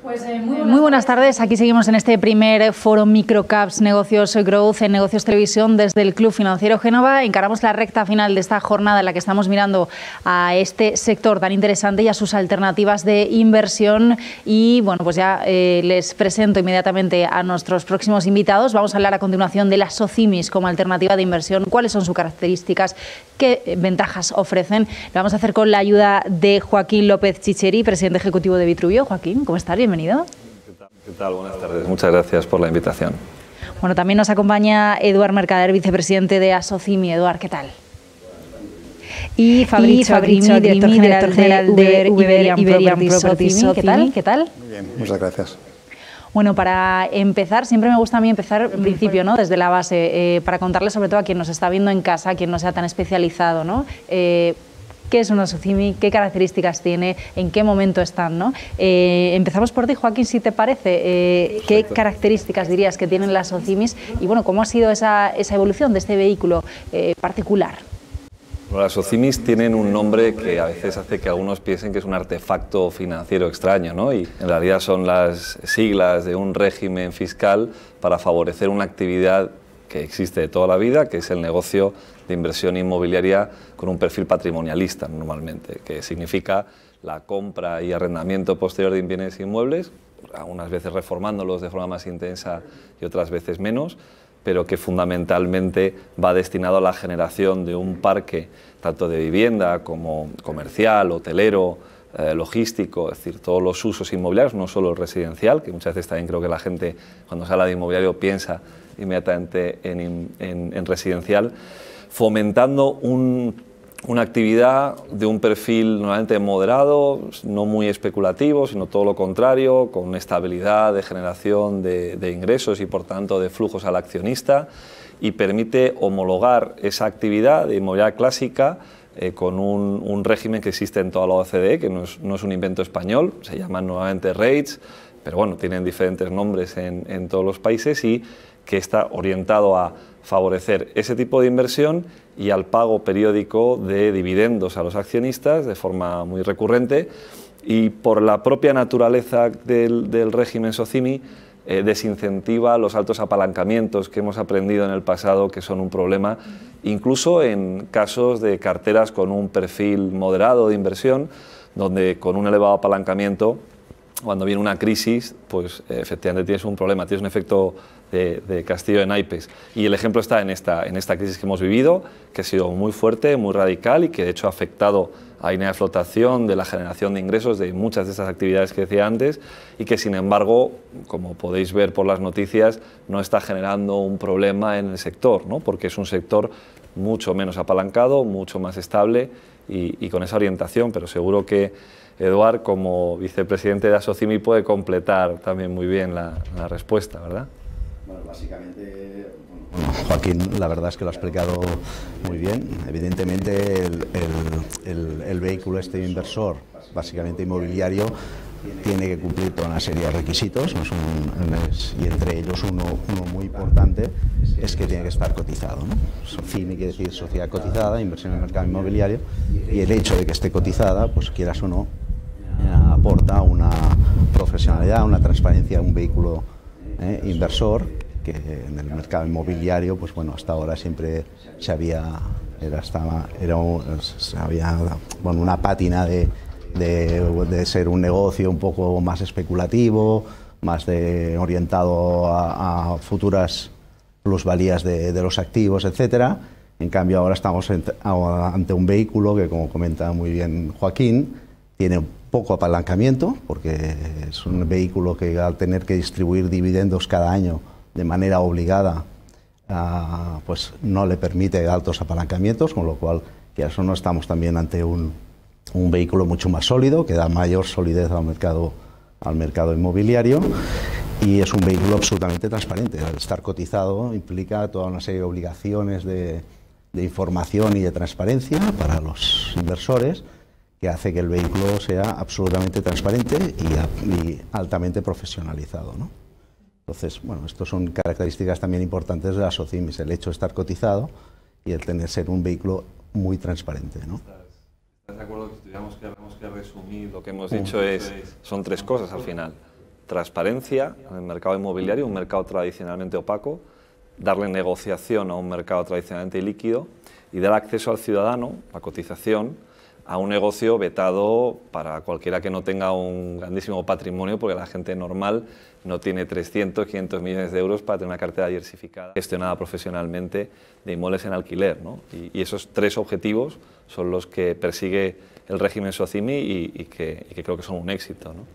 Muy buenas tardes. Aquí seguimos en este primer foro Microcaps Negocios Growth en Negocios Televisión desde el Club Financiero Génova. Encaramos la recta final de esta jornada en la que estamos mirando a este sector tan interesante y a sus alternativas de inversión. Y bueno, pues ya les presento inmediatamente a nuestros próximos invitados. Vamos a hablar a continuación de las SOCIMIs como alternativa de inversión, cuáles son sus características, qué ventajas ofrecen. Lo vamos a hacer con la ayuda de Joaquín López Chicheri, presidente ejecutivo de Vitruvio. Joaquín, ¿cómo estás? Bienvenido. ¿Qué tal? Buenas tardes. Muchas gracias por la invitación. Bueno, también nos acompaña Eduard Mercader, vicepresidente de Asocimi. Eduard, ¿qué tal? Y Fabrizio Agrimi, director general de Iberian Properties Socimi. ¿Qué tal? Muy bien, muchas gracias. Bueno, para empezar, siempre me gusta a mí empezar en principio, ¿no? Desde la base, para contarle sobre todo a quien nos está viendo en casa, a quien no sea tan especializado, ¿no? ¿Qué es una SOCIMI? ¿Qué características tiene? ¿En qué momento están? ¿No? Empezamos por ti, Joaquín, si te parece. ¿Qué características dirías que tienen las SOCIMIs? Y bueno, ¿cómo ha sido esa evolución de este vehículo particular? Bueno, las SOCIMIs tienen un nombre que a veces hace que algunos piensen que es un artefacto financiero extraño, ¿no? Y en realidad son las siglas de un régimen fiscal para favorecer una actividad que existe de toda la vida, que es el negocio de inversión inmobiliaria con un perfil patrimonialista normalmente, que significa la compra y arrendamiento posterior de bienes inmuebles, algunas veces reformándolos de forma más intensa y otras veces menos, pero que fundamentalmente va destinado a la generación de un parque tanto de vivienda como comercial, hotelero, logístico, es decir, todos los usos inmobiliarios, no solo el residencial, que muchas veces también creo que la gente cuando se habla de inmobiliario piensa inmediatamente en residencial, fomentando una actividad de un perfil normalmente moderado, no muy especulativo, sino todo lo contrario, con estabilidad de generación de ingresos y por tanto de flujos al accionista, y permite homologar esa actividad de inmobiliaria clásica con un régimen que existe en toda la OCDE, que no es un invento español, se llaman nuevamente REITs, pero bueno, tienen diferentes nombres en todos los países, y que está orientado a favorecer ese tipo de inversión y al pago periódico de dividendos a los accionistas de forma muy recurrente, y por la propia naturaleza del régimen SOCIMI desincentiva los altos apalancamientos que hemos aprendido en el pasado, que son un problema, incluso en casos de carteras con un perfil moderado de inversión, donde con un elevado apalancamiento, cuando viene una crisis, pues efectivamente tienes un problema, tienes un efecto de castillo de naipes. Y el ejemplo está en esta crisis que hemos vivido, que ha sido muy fuerte, muy radical y que de hecho ha afectado a la línea de flotación de la generación de ingresos de muchas de esas actividades que decía antes, y que sin embargo, como podéis ver por las noticias, no está generando un problema en el sector, ¿no? Porque es un sector mucho menos apalancado, mucho más estable y con esa orientación, pero seguro que Eduard, como vicepresidente de Asocimi, puede completar también muy bien la respuesta, ¿verdad? Bueno, básicamente, Joaquín, la verdad es que lo ha explicado muy bien. Evidentemente, el vehículo este inversor, básicamente inmobiliario, tiene que cumplir toda una serie de requisitos, y entre ellos uno muy importante es que tiene que estar cotizado, ¿no? SOCIMI quiere decir sociedad cotizada, inversión en el mercado inmobiliario, y el hecho de que esté cotizada, pues quieras o no, aporta una profesionalidad, una transparencia a un vehículo inversor, que en el mercado inmobiliario, pues bueno, hasta ahora siempre había una pátina de ser un negocio un poco más especulativo, más orientado a futuras plusvalías de los activos, etcétera. En cambio, ahora estamos ante un vehículo que, como comenta muy bien Joaquín, tiene poco apalancamiento, porque es un vehículo que, al tener que distribuir dividendos cada año de manera obligada, pues no le permite altos apalancamientos, con lo cual, que eso no, estamos también ante un vehículo mucho más sólido, que da mayor solidez al mercado inmobiliario, y es un vehículo absolutamente transparente. Al estar cotizado implica toda una serie de obligaciones de información y de transparencia para los inversores, que hace que el vehículo sea absolutamente transparente y altamente profesionalizado, ¿no? Entonces, bueno, estas son características también importantes de las SOCIMIs, el hecho de estar cotizado y el ser un vehículo muy transparente, ¿no? ¿Estás de acuerdo que si tuviéramos que resumir lo que hemos dicho son tres cosas al final? transparencia en el mercado inmobiliario, un mercado tradicionalmente opaco, darle negociación a un mercado tradicionalmente líquido y dar acceso al ciudadano, la cotización, a un negocio vetado para cualquiera que no tenga un grandísimo patrimonio, porque la gente normal no tiene 300, 500 millones de euros para tener una cartera diversificada gestionada profesionalmente de inmuebles en alquiler, ¿no? Y esos tres objetivos son los que persigue el régimen SOCIMI y que creo que son un éxito, ¿no?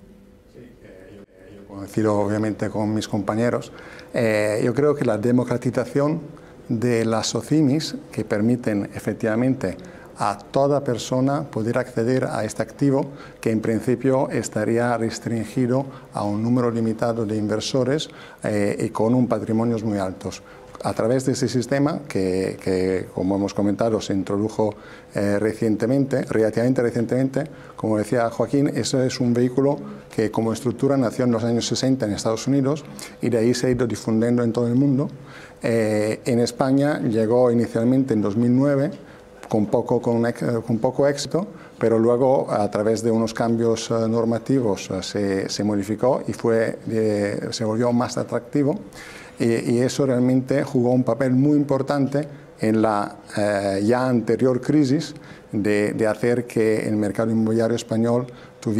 Yo coincido obviamente con mis compañeros. Yo creo que la democratización de las SOCIMIs, que permiten efectivamente a toda persona poder acceder a este activo, que en principio estaría restringido a un número limitado de inversores y con un patrimonios muy altos. A través de este sistema, que como hemos comentado se introdujo relativamente recientemente, como decía Joaquín, eso es un vehículo que como estructura nació en los años 60 en Estados Unidos y de ahí se ha ido difundiendo en todo el mundo. En España llegó inicialmente en 2009, con poco éxito, pero luego a través de unos cambios normativos se modificó y se volvió más atractivo y eso realmente jugó un papel muy importante en la ya anterior crisis de hacer que el mercado inmobiliario español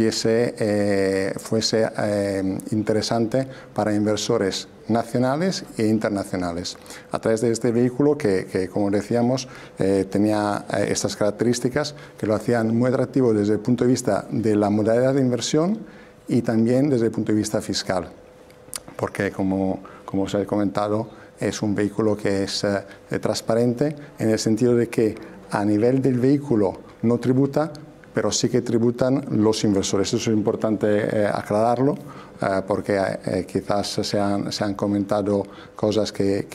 fuese interesante para inversores nacionales e internacionales. A través de este vehículo que como decíamos, tenía estas características que lo hacían muy atractivo desde el punto de vista de la modalidad de inversión y también desde el punto de vista fiscal, porque como os he comentado, es un vehículo que es transparente en el sentido de que a nivel del vehículo no tributa, pero sí que tributan los inversores. Eso es importante aclararlo, porque quizás se han comentado cosas que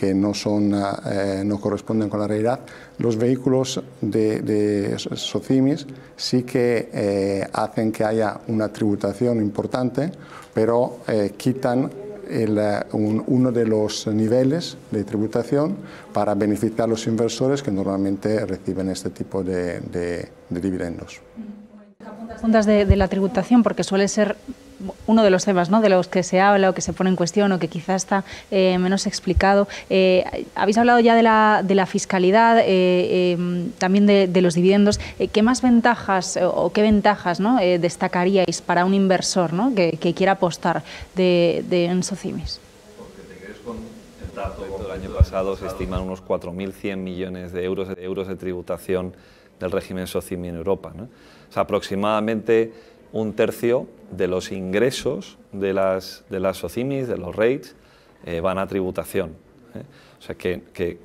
no corresponden con la realidad. Los vehículos de SOCIMIs sí que hacen que haya una tributación importante, pero quitan uno de los niveles de tributación para beneficiar a los inversores que normalmente reciben este tipo de dividendos. Puntas de la tributación, porque suele ser uno de los temas, ¿no?, de los que se habla o que se pone en cuestión o que quizás está menos explicado. Habéis hablado ya de la fiscalidad, también de los dividendos. ¿Qué más ventajas o qué ventajas, ¿no?, destacaríais para un inversor, ¿no?, que quiera apostar en SOCIMIs? Porque te quedes con el dato del año pasado, se estiman unos 4.100 millones de euros de tributación del régimen SOCIMI en Europa, ¿no? O sea, aproximadamente un tercio de los ingresos de las SOCIMIs, de los REITs, van a tributación. O sea que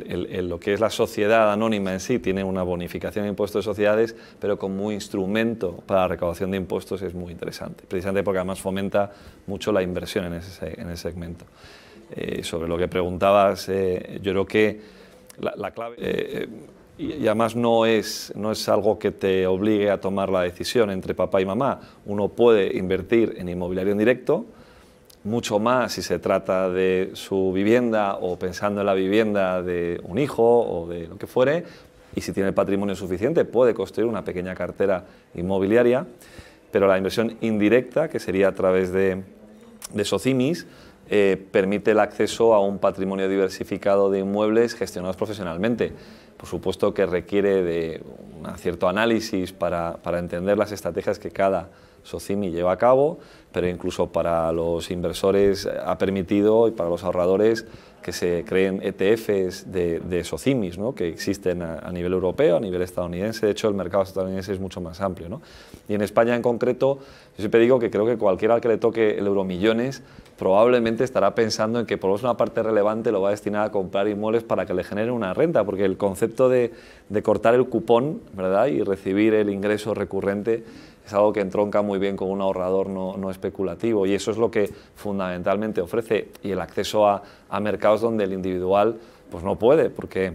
lo que es la sociedad anónima en sí tiene una bonificación de impuestos de sociedades, pero como instrumento para la recaudación de impuestos es muy interesante, precisamente porque además fomenta mucho la inversión en ese segmento. Sobre lo que preguntabas, yo creo que la clave... y además no es algo que te obligue a tomar la decisión entre papá y mamá. Uno puede invertir en inmobiliario en directo, mucho más si se trata de su vivienda o pensando en la vivienda de un hijo o de lo que fuere, y si tiene el patrimonio suficiente puede construir una pequeña cartera inmobiliaria, pero la inversión indirecta, que sería a través de SOCIMIs, permite el acceso a un patrimonio diversificado de inmuebles gestionados profesionalmente. Por supuesto que requiere de un cierto análisis para entender las estrategias que cada SOCIMI lleva a cabo, pero incluso para los inversores ha permitido, y para los ahorradores, que se creen ETFs de SOCIMIs, ¿no?, que existen a nivel europeo, a nivel estadounidense. De hecho, el mercado estadounidense es mucho más amplio, ¿no? Y en España en concreto, yo siempre digo que creo que cualquiera al que le toque el Euromillones probablemente estará pensando en que por lo menos una parte relevante lo va a destinar a comprar inmuebles para que le generen una renta, porque el concepto de cortar el cupón, ¿verdad?, y recibir el ingreso recurrente es algo que entronca muy bien con un ahorrador no especulativo, y eso es lo que fundamentalmente ofrece, y el acceso a mercados donde el individual pues no puede, porque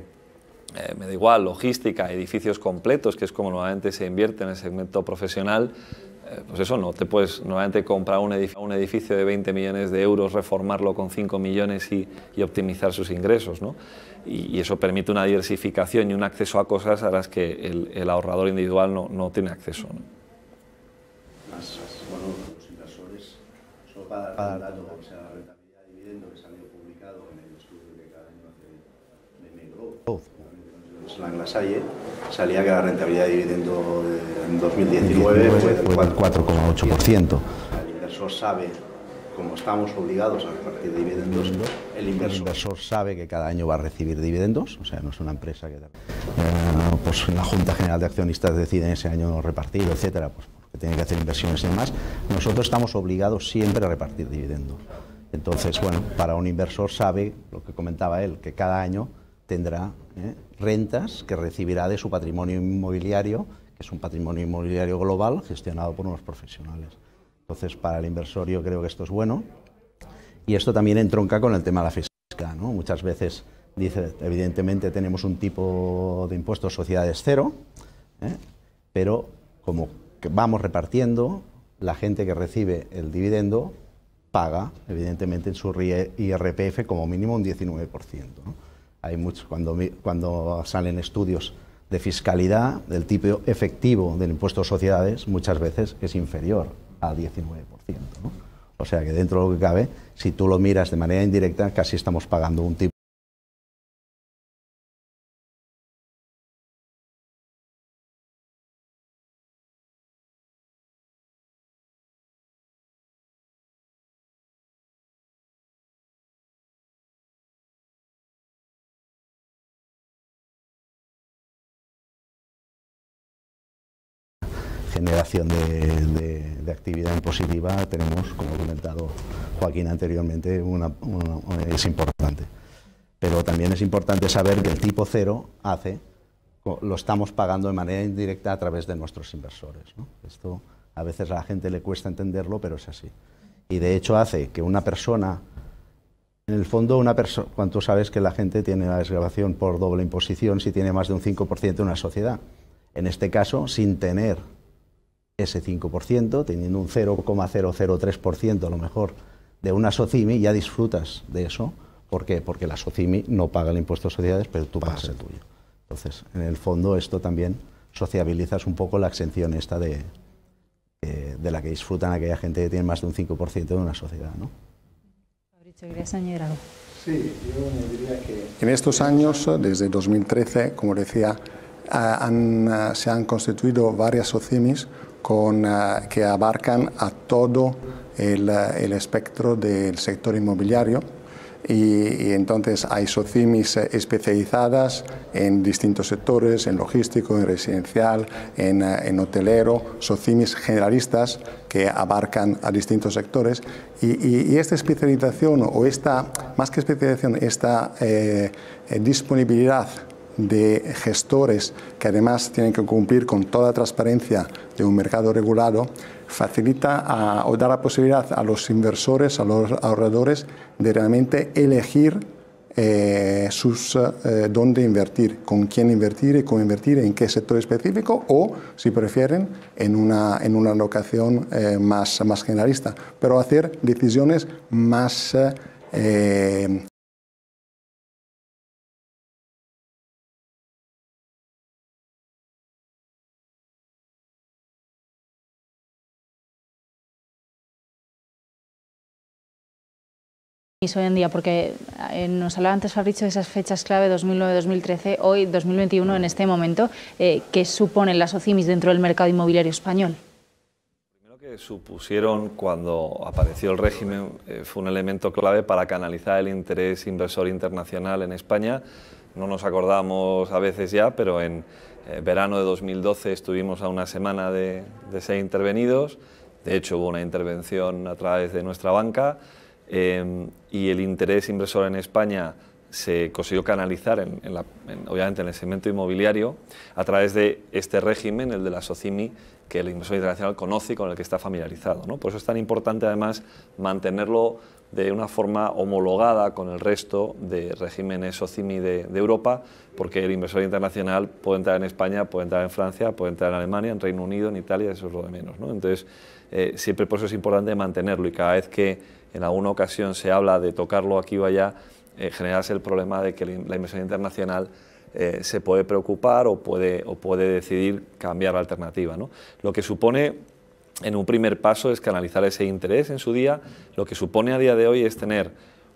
me da igual, logística, edificios completos, que es como normalmente se invierte en el segmento profesional, pues eso no, te puedes normalmente comprar un edificio de 20 millones de euros, reformarlo con 5 millones y optimizar sus ingresos, ¿no? Y eso permite una diversificación y un acceso a cosas a las que el ahorrador individual no tiene acceso, ¿no? Bueno, los inversores Solo para dar datos, o sea, la rentabilidad de dividendo que salió publicado en el estudio que cada año hace Langlasalle, salía que la rentabilidad de dividendo en 2019 fue del 4,8%. El inversor sabe, como estamos obligados a repartir dividendos, el inversor sabe que cada año va a recibir dividendos, o sea, no es una empresa que pues la Junta General de Accionistas decide ese año repartir, etcétera, pues porque tiene que hacer inversiones y demás. Nosotros estamos obligados siempre a repartir dividendos. Entonces, bueno, para un inversor sabe, lo que comentaba él, que cada año tendrá rentas que recibirá de su patrimonio inmobiliario, que es un patrimonio inmobiliario global gestionado por unos profesionales. Entonces, para el inversor yo creo que esto es bueno, y esto también entronca con el tema de la fiscalidad, ¿no? Muchas veces dice, evidentemente tenemos un tipo de impuestos sociedades cero, pero como que vamos repartiendo, la gente que recibe el dividendo paga, evidentemente, en su IRPF como mínimo un 19%, ¿no? Hay muchos, cuando salen estudios de fiscalidad, del tipo efectivo del impuesto de sociedades, muchas veces es inferior al 19%, ¿no? O sea que dentro de lo que cabe, si tú lo miras de manera indirecta, casi estamos pagando un tipo generación de actividad impositiva. Tenemos, como ha comentado Joaquín anteriormente, es importante. Pero también es importante saber que el tipo cero lo estamos pagando de manera indirecta a través de nuestros inversores, ¿no? Esto a veces a la gente le cuesta entenderlo, pero es así. Y de hecho hace que una persona, en el fondo, cuando tú sabes que la gente tiene la desgravación por doble imposición si tiene más de un 5% de una sociedad. En este caso, sin tener ese 5%, teniendo un 0,003% a lo mejor de una SOCIMI, ya disfrutas de eso. ¿Por qué? Porque la SOCIMI no paga el impuesto de sociedades, pero tú pagas el tuyo. Entonces, en el fondo, esto también sociabilizas un poco la exención esta de la que disfrutan aquella gente que tiene más de un 5% de una sociedad, ¿no? ¿Querías añadir algo? Sí, yo diría que en estos años, desde 2013, como decía, se han constituido varias SOCIMIs que abarcan a todo el espectro del sector inmobiliario, y entonces hay SOCIMIs especializadas en distintos sectores, en logístico, en residencial, en hotelero, SOCIMIs generalistas que abarcan a distintos sectores, y esta especialización, o más que especialización, esta disponibilidad de gestores que además tienen que cumplir con toda transparencia de un mercado regulado, facilita o da la posibilidad a los inversores, a los ahorradores, de realmente elegir dónde invertir, con quién invertir y cómo invertir, en qué sector específico, o, si prefieren, en una alocación más generalista, pero hacer decisiones más hoy en día, porque nos hablaba antes Fabrizio de esas fechas clave, 2009-2013, hoy 2021, en este momento, ¿qué suponen las SOCIMIs dentro del mercado inmobiliario español? Lo que supusieron cuando apareció el régimen fue un elemento clave para canalizar el interés inversor internacional en España. No nos acordamos a veces ya, pero en verano de 2012 estuvimos a una semana de ser intervenidos. De hecho, hubo una intervención a través de nuestra banca. Y el interés inversor en España se consiguió canalizar, obviamente, en el segmento inmobiliario a través de este régimen, el de la SOCIMI, que el inversor internacional conoce y con el que está familiarizado, ¿no? Por eso es tan importante, además, mantenerlo de una forma homologada con el resto de regímenes SOCIMI de Europa, porque el inversor internacional puede entrar en España, puede entrar en Francia, puede entrar en Alemania, en Reino Unido, en Italia, eso es lo de menos, ¿no? Entonces, siempre por eso es importante mantenerlo, y cada vez que en alguna ocasión se habla de tocarlo aquí o allá, generarse el problema de que la inversión internacional se puede preocupar o puede decidir cambiar la alternativa, ¿no? Lo que supone en un primer paso es canalizar ese interés en su día. Lo que supone a día de hoy es tener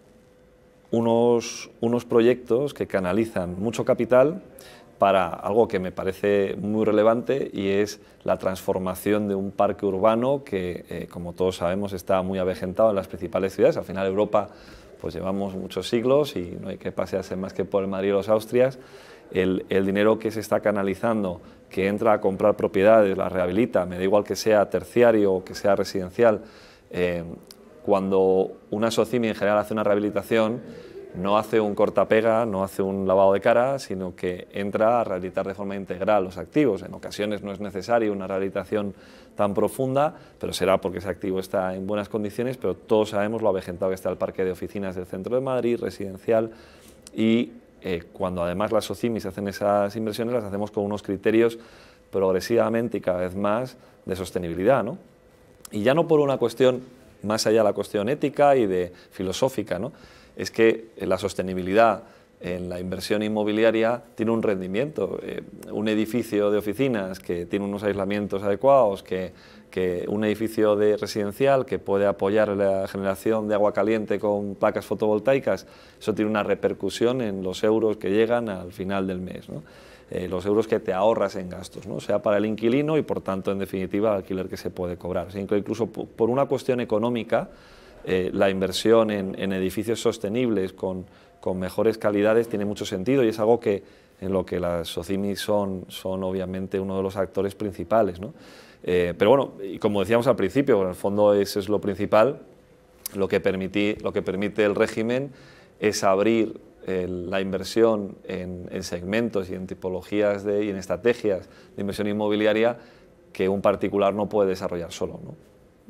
unos proyectos que canalizan mucho capital para algo que me parece muy relevante, y es la transformación de un parque urbano que, como todos sabemos, está muy avejentado en las principales ciudades. Al final Europa, pues llevamos muchos siglos y no hay que pasearse más que por el Madrid y los Austrias. El dinero que se está canalizando, que entra a comprar propiedades, las rehabilita, me da igual que sea terciario o que sea residencial, cuando una SOCIMI en general hace una rehabilitación, no hace un cortapega, no hace un lavado de cara, sino que entra a rehabilitar de forma integral los activos. En ocasiones no es necesario una rehabilitación tan profunda, pero será porque ese activo está en buenas condiciones, pero todos sabemos lo avejentado que está el parque de oficinas del centro de Madrid, residencial, y cuando además las SOCIMIs hacen esas inversiones, las hacemos con unos criterios progresivamente y cada vez más de sostenibilidad, ¿no? Y ya no por una cuestión más allá de la cuestión ética y de filosófica, ¿no? Es que la sostenibilidad en la inversión inmobiliaria tiene un rendimiento. Un edificio de oficinas que tiene unos aislamientos adecuados, que un edificio de residencial que puede apoyar la generación de agua caliente con placas fotovoltaicas, eso tiene una repercusión en los euros que llegan al final del mes, ¿no? Los euros que te ahorras en gastos, ¿no? Sea para el inquilino y, por tanto, en definitiva, el alquiler que se puede cobrar. O sea, incluso por una cuestión económica, la inversión en edificios sostenibles con mejores calidades tiene mucho sentido, y es algo que en lo que las SOCIMI son obviamente uno de los actores principales, ¿no? Pero bueno, y como decíamos al principio, en el fondo eso es lo principal. Lo que permite el régimen es abrir la inversión en segmentos y en tipologías y en estrategias de inversión inmobiliaria que un particular no puede desarrollar solo, ¿no?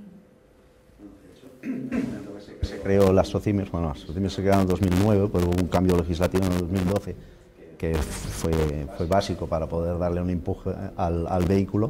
Se creó las SOCIMIs, bueno, las SOCIMIs se crearon en 2009, pero hubo un cambio legislativo en el 2012 que fue básico para poder darle un empuje al vehículo,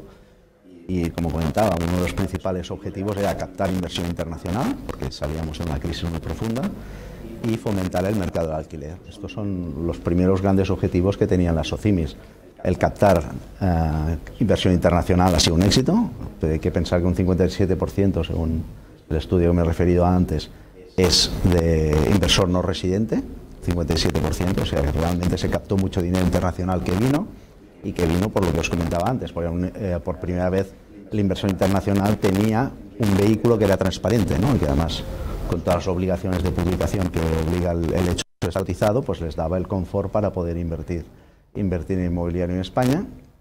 y como comentaba, uno de los principales objetivos era captar inversión internacional, porque salíamos en una crisis muy profunda, y fomentar el mercado del alquiler. Estos son los primeros grandes objetivos que tenían las SOCIMIs. El captar inversión internacional ha sido un éxito. Hay que pensar que un 57%, según el estudio que me he referido antes, es de inversor no residente, 57%, o sea que realmente se captó mucho dinero internacional que vino por lo que os comentaba antes, porque por primera vez la inversión internacional tenía un vehículo que era transparente, ¿no? Y que además, con todas las obligaciones de publicación que obliga el hecho de estar cotizado, pues les daba el confort para poder invertir en inmobiliario en España.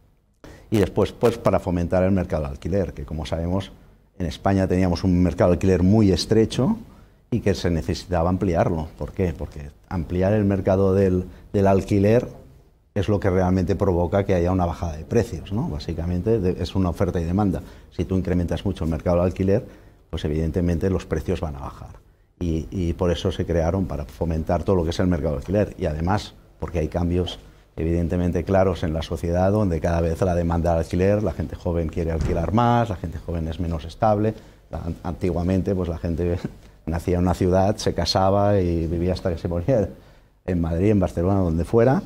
Y después, pues para fomentar el mercado de alquiler, que como sabemos, en España teníamos un mercado de alquiler muy estrecho y que se necesitaba ampliarlo. ¿Por qué? Porque ampliar el mercado del alquiler es lo que realmente provoca que haya una bajada de precios, ¿no? Básicamente es una oferta y demanda. Si tú incrementas mucho el mercado del alquiler, pues evidentemente los precios van a bajar. Y por eso se crearon, para fomentar todo lo que es el mercado del alquiler. Y además, porque hay cambios evidentemente claros en la sociedad, donde cada vez la demanda de alquiler, la gente joven quiere alquilar más, la gente joven es menos estable. Antiguamente, pues la gente nacía en una ciudad, se casaba y vivía hasta que se moría en Madrid, en Barcelona, donde fuera.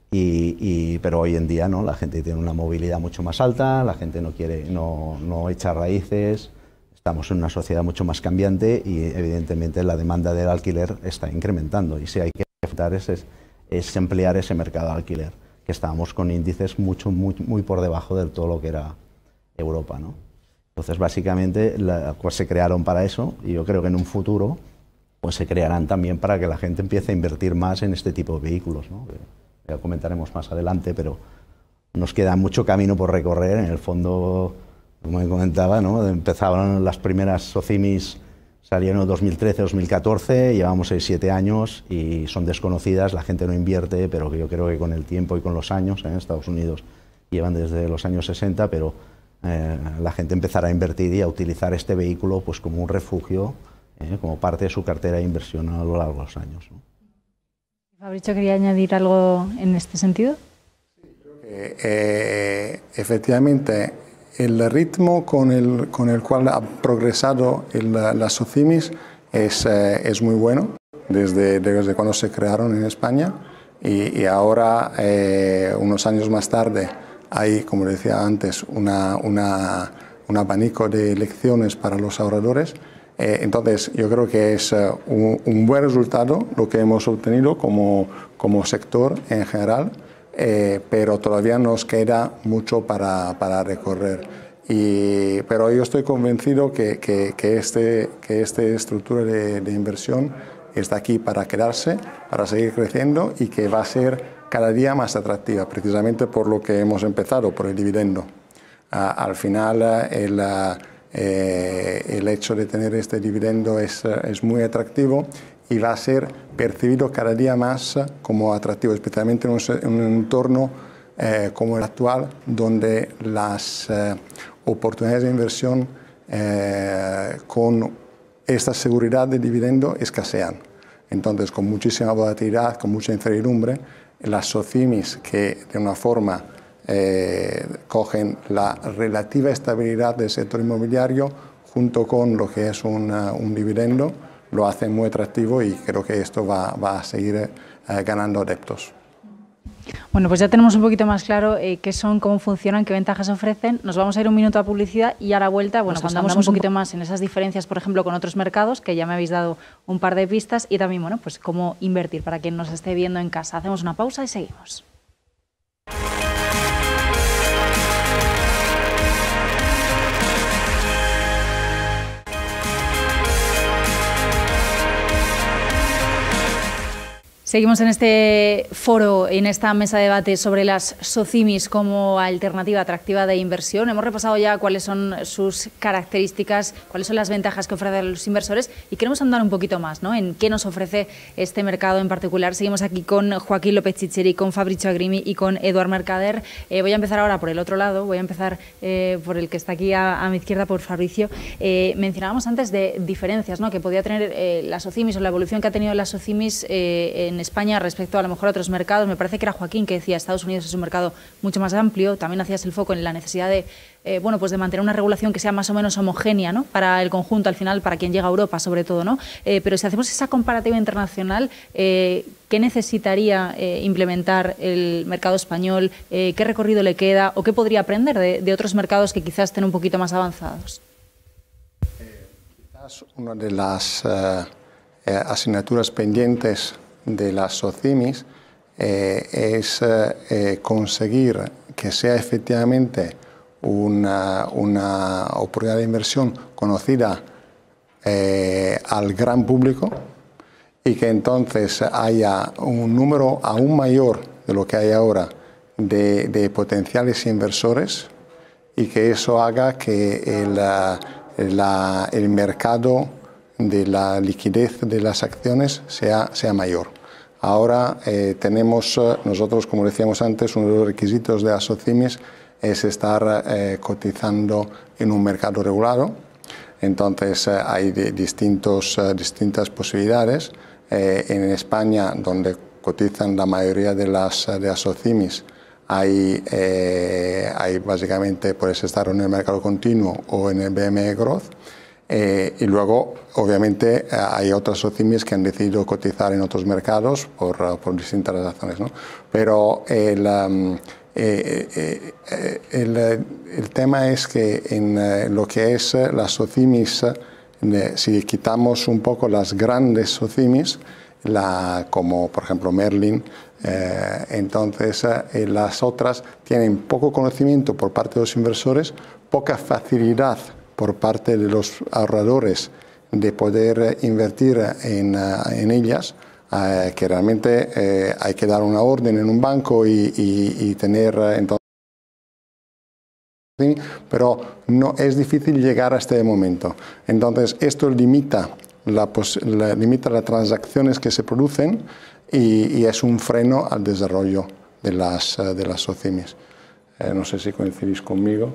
Pero hoy en día no, la gente tiene una movilidad mucho más alta, la gente no echa raíces, estamos en una sociedad mucho más cambiante y evidentemente la demanda del alquiler está incrementando, y si hay que afrontar es ampliar ese mercado de alquiler, que estábamos con índices muy por debajo de todo lo que era Europa, ¿no? Entonces básicamente pues se crearon para eso, y yo creo que en un futuro pues se crearán también para que la gente empiece a invertir más en este tipo de vehículos, ¿no? Ya comentaremos más adelante, pero nos queda mucho camino por recorrer. En el fondo, como me comentaba, ¿no? Empezaban las primeras SOCIMIs, salieron en 2013, 2014, llevamos 6-7 años y son desconocidas, la gente no invierte, pero yo creo que con el tiempo y con los años, en Estados Unidos llevan desde los años 60, pero la gente empezará a invertir y a utilizar este vehículo pues como un refugio, como parte de su cartera de inversión a lo largo de los años, ¿no? Fabricio, ¿quería añadir algo en este sentido? Efectivamente, el ritmo con el cual ha progresado las SOCIMIs es muy bueno desde cuando se crearon en España, y ahora, unos años más tarde, hay, como decía antes, una un abanico de elecciones para los ahorradores. Entonces, yo creo que es un buen resultado lo que hemos obtenido como sector en general, pero todavía nos queda mucho para recorrer. Pero yo estoy convencido que esta estructura de inversión está aquí para quedarse, para seguir creciendo y que va a ser cada día más atractiva, precisamente por lo que hemos empezado, por el dividendo. Al final, el hecho de tener este dividendo es muy atractivo y va a ser percibido cada día más como atractivo, especialmente en un entorno como el actual, donde las oportunidades de inversión con esta seguridad de dividendo escasean. Entonces, con muchísima volatilidad, con mucha incertidumbre, las SOCIMIs que de una forma cogen la relativa estabilidad del sector inmobiliario junto con lo que es un dividendo, lo hacen muy atractivo y creo que esto va a seguir ganando adeptos. Bueno, pues ya tenemos un poquito más claro qué son, cómo funcionan, qué ventajas ofrecen. Nos vamos a ir un minuto a publicidad y a la vuelta, bueno, pues andamos un poquito más en esas diferencias, por ejemplo, con otros mercados, que ya me habéis dado un par de pistas, y también, bueno, pues cómo invertir para quien nos esté viendo en casa. Hacemos una pausa y seguimos. Seguimos en este foro, en esta mesa de debate sobre las SOCIMIs como alternativa atractiva de inversión. Hemos repasado ya cuáles son sus características, cuáles son las ventajas que ofrecen los inversores y queremos andar un poquito más, ¿no?, en qué nos ofrece este mercado en particular. Seguimos aquí con Joaquín López Chicheri, con Fabrizio Agrimi y con Eduard Mercader. Voy a empezar ahora por el otro lado, voy a empezar por el que está aquí a mi izquierda, por Fabricio. Mencionábamos antes de diferencias, ¿no?, que podía tener las SOCIMIs o la evolución que ha tenido las SOCIMIs en España respecto a lo mejor a otros mercados. Me parece que era Joaquín que decía Estados Unidos es un mercado mucho más amplio. También hacías el foco en la necesidad de bueno, pues de mantener una regulación que sea más o menos homogénea, ¿no?, para el conjunto, al final, para quien llega a Europa, sobre todo, ¿no? Pero si hacemos esa comparativa internacional, ¿qué necesitaría implementar el mercado español? ¿Qué recorrido le queda? ¿O qué podría aprender de otros mercados que quizás estén un poquito más avanzados? Quizás una de las asignaturas pendientes de las SOCIMIs es conseguir que sea efectivamente una oportunidad de inversión conocida al gran público y que entonces haya un número aún mayor de lo que hay ahora de potenciales inversores y que eso haga que el mercado de la liquidez de las acciones sea mayor. Ahora tenemos nosotros, como decíamos antes, uno de los requisitos de las SOCIMIs es estar cotizando en un mercado regulado. Entonces hay distintas posibilidades. En España, donde cotizan la mayoría de las SOCIMIs, hay básicamente puedes estar en el mercado continuo o en el BME Growth. Y luego, obviamente, hay otras SOCIMIs que han decidido cotizar en otros mercados por distintas razones, ¿no? Pero el tema es que en lo que es las SOCIMIs, si quitamos un poco las grandes SOCIMIs, como por ejemplo Merlin, entonces las otras tienen poco conocimiento por parte de los inversores, poca facilidad por parte de los ahorradores de poder invertir en ellas, que realmente hay que dar una orden en un banco y tener entonces, pero no es difícil llegar a este momento. Entonces esto limita las transacciones que se producen y es un freno al desarrollo de las SOCIMIs. No sé si coincidís conmigo.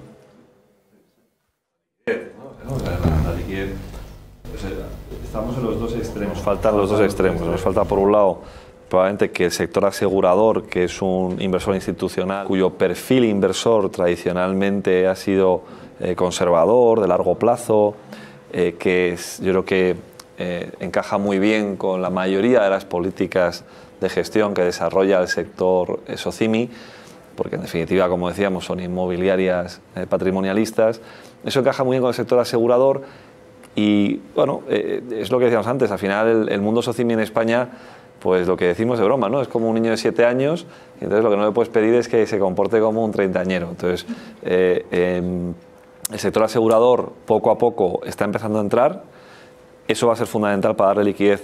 Estamos en los dos extremos, faltan los dos extremos. Nos falta, por un lado, probablemente que el sector asegurador, que es un inversor institucional cuyo perfil inversor tradicionalmente ha sido conservador, de largo plazo, que yo creo que encaja muy bien con la mayoría de las políticas de gestión que desarrolla el sector SOCIMI, porque en definitiva, como decíamos, son inmobiliarias patrimonialistas, eso encaja muy bien con el sector asegurador y, bueno, es lo que decíamos antes, al final el mundo socimi en España, pues lo que decimos de broma, ¿no? Es como un niño de 7 años y entonces lo que no le puedes pedir es que se comporte como un treintañero. Entonces, el sector asegurador poco a poco está empezando a entrar. Eso va a ser fundamental para darle liquidez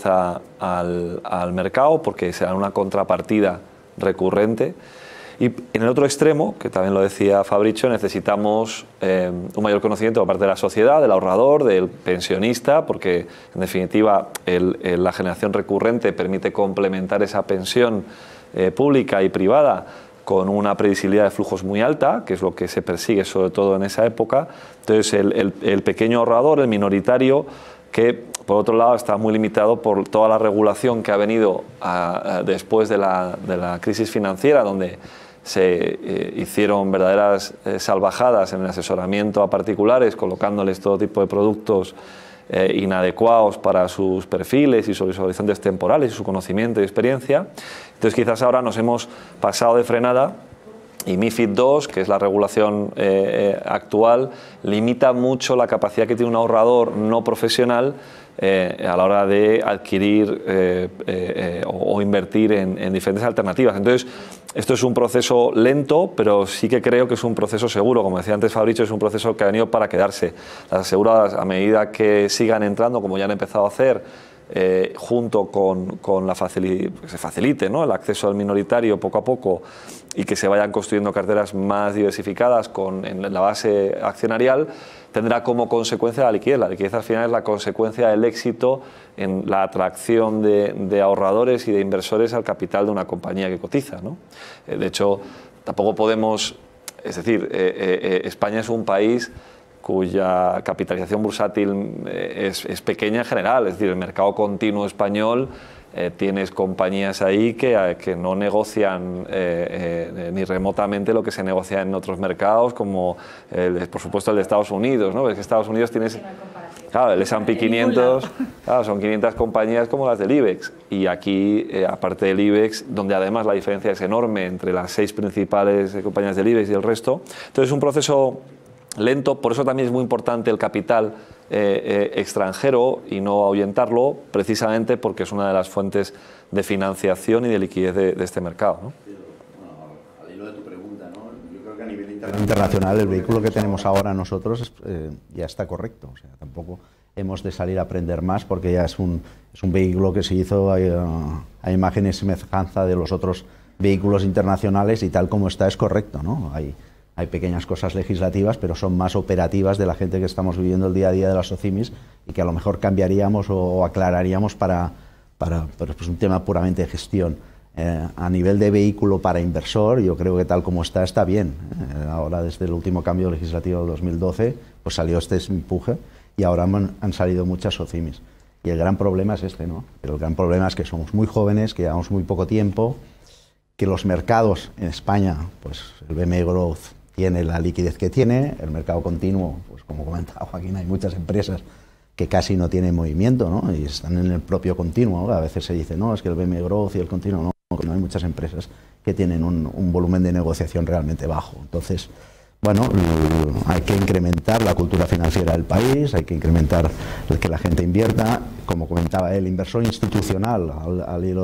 al mercado porque será una contrapartida recurrente. Y en el otro extremo, que también lo decía Fabrizio, necesitamos un mayor conocimiento por parte de la sociedad, del ahorrador, del pensionista, porque en definitiva la generación recurrente permite complementar esa pensión pública y privada con una previsibilidad de flujos muy alta, que es lo que se persigue sobre todo en esa época. Entonces el pequeño ahorrador, el minoritario, que por otro lado está muy limitado por toda la regulación que ha venido después de la crisis financiera, donde se hicieron verdaderas salvajadas en el asesoramiento a particulares, colocándoles todo tipo de productos inadecuados para sus perfiles y sus horizontes temporales y su conocimiento y experiencia. Entonces quizás ahora nos hemos pasado de frenada y MiFID II, que es la regulación actual, limita mucho la capacidad que tiene un ahorrador no profesional a la hora de adquirir o invertir en diferentes alternativas. Entonces, esto es un proceso lento, pero sí que creo que es un proceso seguro. Como decía antes Fabrizio, es un proceso que ha venido para quedarse. Las aseguradoras, a medida que sigan entrando, como ya han empezado a hacer, junto con que se facilite, ¿no?, el acceso al minoritario poco a poco y que se vayan construyendo carteras más diversificadas en la base accionarial, tendrá como consecuencia la liquidez. La liquidez al final es la consecuencia del éxito en la atracción de ahorradores y de inversores al capital de una compañía que cotiza, ¿no? De hecho, tampoco podemos, es decir, España es un país cuya capitalización bursátil es pequeña en general, es decir, el mercado continuo español, tienes compañías ahí que no negocian ni remotamente lo que se negocia en otros mercados, como por supuesto el de Estados Unidos, ¿no? Es que Estados Unidos tienes, claro, el S&P 500, claro, son 500 compañías como las del IBEX, y aquí, aparte del IBEX, donde además la diferencia es enorme entre las 6 principales compañías del IBEX y el resto. Entonces es un proceso lento, por eso también es muy importante el capital extranjero y no ahuyentarlo, precisamente porque es una de las fuentes de financiación y de liquidez de este mercado, ¿no? Al hilo de tu pregunta, ¿no? Yo creo que a nivel internacional el vehículo que tenemos ahora nosotros ya está correcto, o sea, tampoco hemos de salir a aprender más porque ya es un vehículo que se hizo a imagen y semejanza de los otros vehículos internacionales y tal como está es correcto, ¿no? Hay pequeñas cosas legislativas, pero son más operativas de la gente que estamos viviendo el día a día de las SOCIMIs y que a lo mejor cambiaríamos o aclararíamos para pues un tema puramente de gestión. A nivel de vehículo para inversor, yo creo que tal como está bien. Ahora, desde el último cambio legislativo de 2012, pues salió este empuje y ahora han salido muchas SOCIMIs. Y el gran problema es este, ¿no? Pero el gran problema es que somos muy jóvenes, que llevamos muy poco tiempo, que los mercados en España, pues el BME Growth tiene la liquidez que tiene, el mercado continuo, pues como comentaba Joaquín, hay muchas empresas que casi no tienen movimiento, ¿no? Y están en el propio continuo, ¿no? A veces se dice, no, es que el BME Growth y el continuo, no hay muchas empresas que tienen un volumen de negociación realmente bajo. Entonces, bueno, hay que incrementar la cultura financiera del país, hay que incrementar el que la gente invierta. Como comentaba él, inversor institucional, al hilo